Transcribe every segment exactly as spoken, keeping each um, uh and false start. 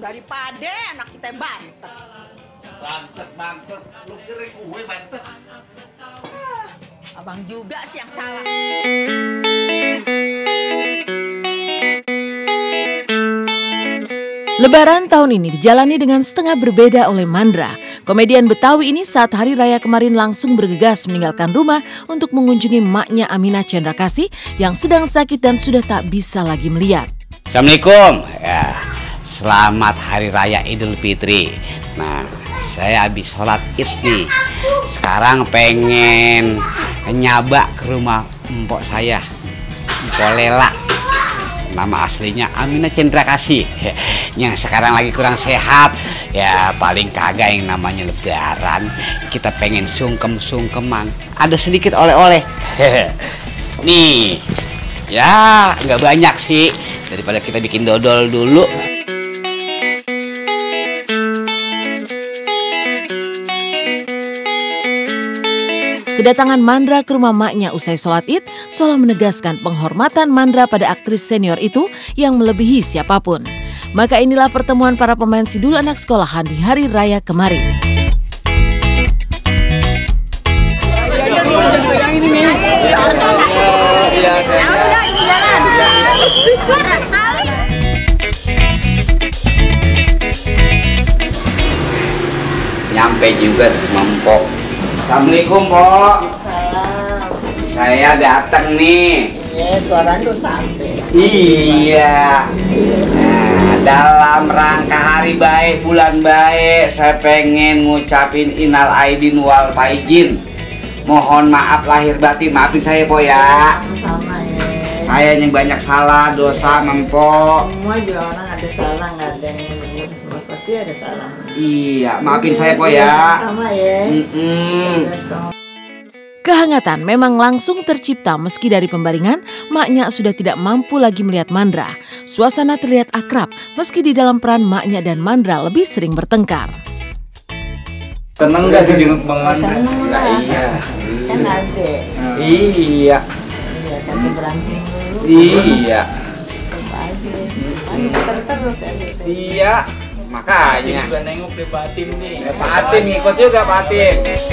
daripada anak kita bantet. Bantet, bantet, lu kira gue bantet? Ah, abang juga sih yang salah. Lebaran tahun ini dijalani dengan setengah berbeda oleh Mandra. Komedian Betawi ini saat hari raya kemarin langsung bergegas meninggalkan rumah untuk mengunjungi maknya Aminah Cendrakasih yang sedang sakit dan sudah tak bisa lagi melihat. Assalamualaikum, ya, selamat hari raya Idul Fitri. Nah, saya habis sholat id nih. Sekarang pengen nyaba ke rumah mpok saya, Mpok Lela. Nama aslinya Aminah Cendrakasih. Yang sekarang lagi kurang sehat. Ya paling kagak yang namanya lebaran. Kita pengen sungkem-sungkeman. Ada sedikit oleh-oleh. Nih, ya nggak banyak sih. Daripada kita bikin dodol dulu. Kedatangan Mandra ke rumah maknya usai sholat id seolah menegaskan penghormatan Mandra pada aktris senior itu yang melebihi siapapun. Maka inilah pertemuan para pemain sidul anak sekolahan di hari raya kemarin. Nyampe juga Mpok. Assalamualaikum, Pok. Salam. Saya datang nih. Iya, suara lu sampai. Iya. Nah, dalam rangka hari baik, bulan baik, saya pengen ngucapin innal aidin wal faizin. Mohon maaf lahir batin, maafin saya, Pok ya. Sama-sama ya. Saya yang banyak salah, dosa, Mpok. Semua juga orang ada salah, nggak ada yang benar, semua pasti ada salah. Iya, maafin saya, Pok ya. Sama ya. Mm-mm. Kehangatan memang langsung tercipta meski dari pembaringan, maknya sudah tidak mampu lagi melihat Mandra. Suasana terlihat akrab meski di dalam peran maknya dan Mandra lebih sering bertengkar. Seneng gak dijenguk Bang Mandra? Seneng lah. Iya. Kan ada. Iya. Iya, tapi berantem dulu. Iya. Coba aja. Kan terus ya. Iya. Makanya. Juga nengok di Patin nih. Ya, Pak Atin ngikut juga Pak Atin.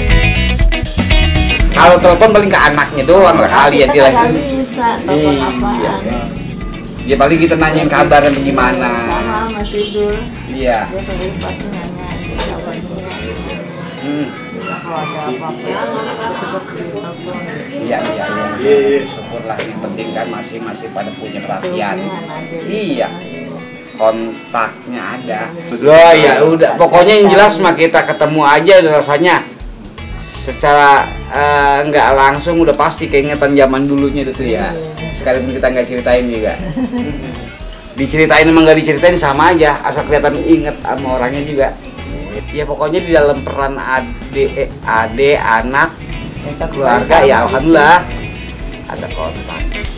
Kalau telepon paling ke anaknya doang lah kali ya dia lagi. Kita nggak bisa telepon Iya. apaan. Ya paling kita nanyain kabarnya bagaimana. Sama Mas Idul. Iya. Dia tadi pasti nanya kabarnya. Hmm. Bilang kalau ada apa-apa cepet-cepet ditelepon. Iya iya iya. Syukurlah yang penting kan masing-masing pada punya perhatian. Hubungan aja. Iya. Kontaknya ada. Oh ya udah. Pokoknya yang jelas mah kita ketemu aja rasanya. Secara uh, nggak langsung udah pasti keingetan zaman dulunya itu ya. Sekalipun kita nggak ceritain juga. Diceritain emang nggak diceritain sama aja, asal kelihatan inget sama orangnya juga. Ya pokoknya di dalam peran adik, adik, anak, keluarga ya alhamdulillah ada kontak.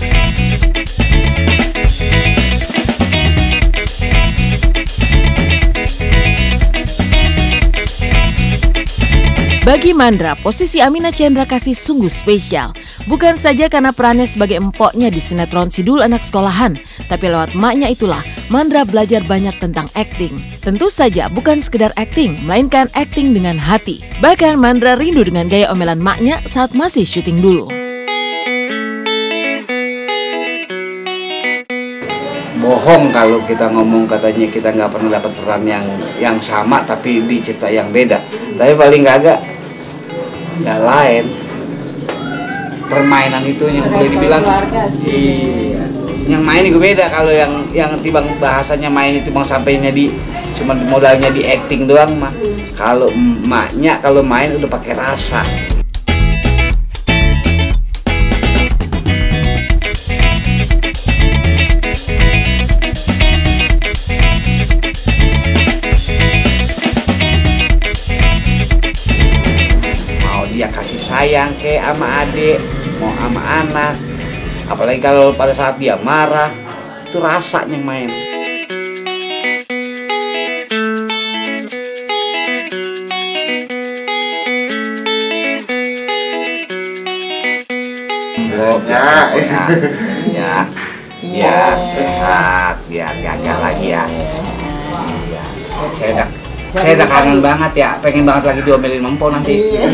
Bagi Mandra, posisi Aminah Cendrakasih sungguh spesial. Bukan saja karena perannya sebagai empoknya di sinetron sidul anak sekolahan, tapi lewat maknya itulah Mandra belajar banyak tentang akting. Tentu saja bukan sekedar akting, melainkan akting dengan hati. Bahkan Mandra rindu dengan gaya omelan maknya saat masih syuting dulu. Bohong kalau kita ngomong katanya kita nggak pernah dapat peran yang yang sama tapi di cerita yang beda. Tapi paling kagak nggak lain permainan itu yang boleh dibilang iya. Yang main juga beda kalau yang yang tibang bahasanya main itu bang sampainya di cuma modalnya di acting doang mah. Kalau emaknya kalau main udah pakai rasa. Dia kasih sayang ke sama adik, mau sama anak, apalagi kalau pada saat dia marah, itu rasanya yang main. Oh, ya, ya, ya, ya, sehat, biar gagal lagi ya. Ya. Saya udah, saya udah kangen banget ya, pengen banget lagi diomelin Mempo nanti.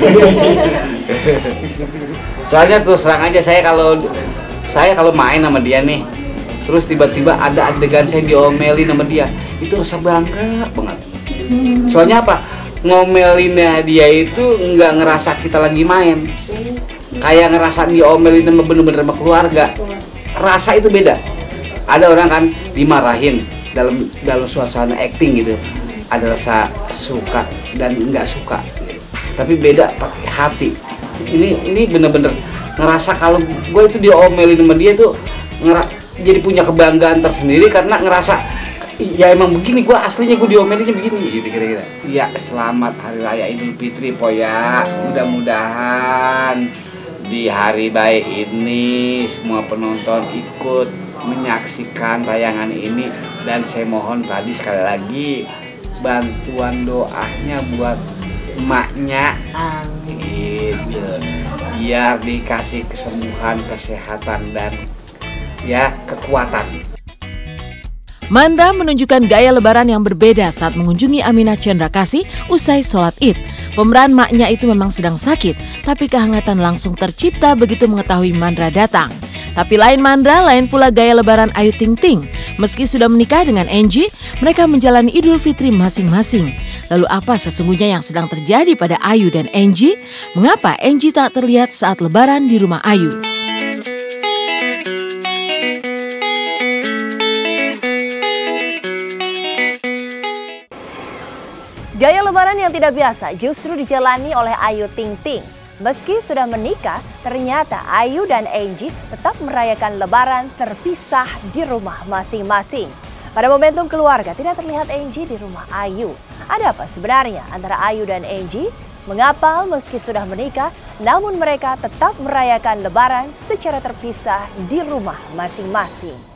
Soalnya terus terang aja saya kalau saya kalau main sama dia nih, terus tiba-tiba ada adegan saya diomelin sama dia, itu rasa bangga banget. Soalnya apa? Ngomelinnya dia itu nggak ngerasa kita lagi main, kayak ngerasa diomelin sama bener-bener sama keluarga. Rasa itu beda. Ada orang kan dimarahin dalam dalam suasana acting gitu, ada rasa suka dan nggak suka, tapi beda pakai hati. Ini ini bener-bener ngerasa kalau gue itu diomelin sama dia tuh ngera, jadi punya kebanggaan tersendiri karena ngerasa ya emang begini, gue aslinya gue diomelinnya begini gitu kira-kira. Ya selamat Hari Raya Idul Fitri Po ya, mudah-mudahan di hari baik ini semua penonton ikut menyaksikan tayangan ini, dan saya mohon tadi sekali lagi bantuan doanya buat emaknya. Amin. Biar dikasih kesembuhan, kesehatan, dan ya kekuatan. Mandra menunjukkan gaya lebaran yang berbeda saat mengunjungi Aminah Cendrakasih usai sholat Id. Pemeran maknya itu memang sedang sakit, tapi kehangatan langsung tercipta begitu mengetahui Mandra datang. Tapi lain Mandra, lain pula gaya lebaran Ayu Ting Ting. Meski sudah menikah dengan Angie, mereka menjalani Idul Fitri masing-masing. Lalu apa sesungguhnya yang sedang terjadi pada Ayu dan Angie? Mengapa Angie tak terlihat saat lebaran di rumah Ayu? Gaya lebaran yang tidak biasa justru dijalani oleh Ayu Ting Ting. Meski sudah menikah, ternyata Ayu dan Angie tetap merayakan lebaran terpisah di rumah masing-masing. Pada momentum keluarga tidak terlihat Angie di rumah Ayu. Ada apa sebenarnya antara Ayu dan Angie? Mengapa meski sudah menikah, namun mereka tetap merayakan lebaran secara terpisah di rumah masing-masing?